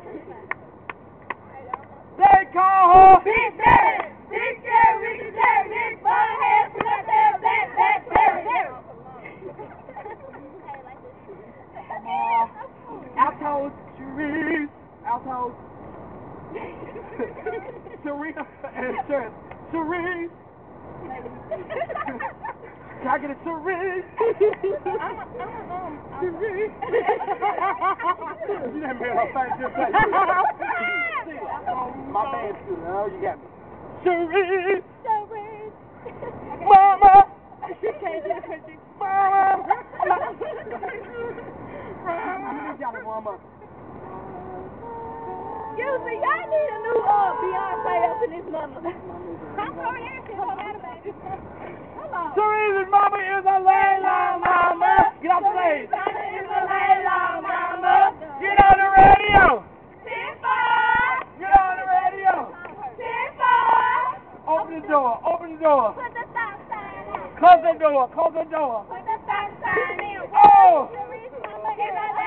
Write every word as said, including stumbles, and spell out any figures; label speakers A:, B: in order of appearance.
A: They call her
B: Big Daddy, Big Jerry, Ricky Jerry, Big Butthead, Black Bear, Black Black Jerry.
A: Altos, Cherise, Altos, Serena, and Sharon. Cherise. Can I get a Cherise? Cherise. You didn't hear her face just like my man's good. Oh, you got me. Cherise.
B: Cherise.
A: Mama.
B: Mama.
A: You got to warm up.
B: Excuse me, y'all need a new uh, Beyonce up in this mother. Come over here, she's all out of baby. Come on.
A: Teresa's mama is a Layla mama. Get off the stage.
B: Mama is a Layla mama.
A: Get on the radio.
B: Tifa.
A: Get on the radio.
B: Tifa.
A: Open the door. Open the door.
B: Put the stop sign in.
A: Close the door. Close the door.
B: Put the stop sign in.
A: Oh.
B: Teresa's mama is a